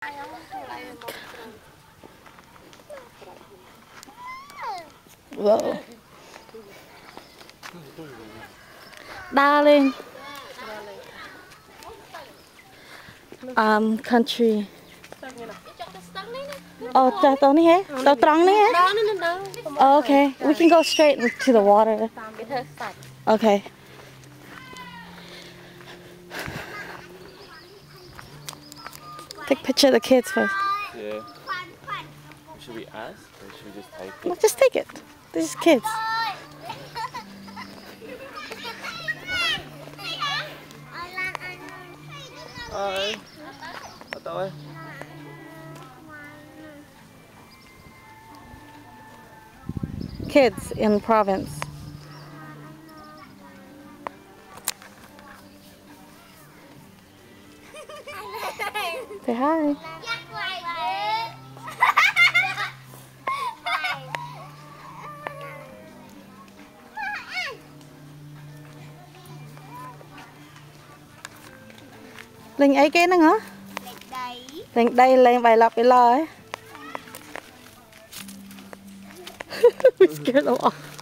Whoa. Darling. Country. Oh, okay, we can go straight to the water. Okay. Take a picture of the kids first. Yeah. Should we ask or should we just take it? No, just take it. They're just kids. Hi. Ito Kids in province. Say hi. Lên ấy kia nữa hả? Lên đây lên bài lặp lại. We scared them off.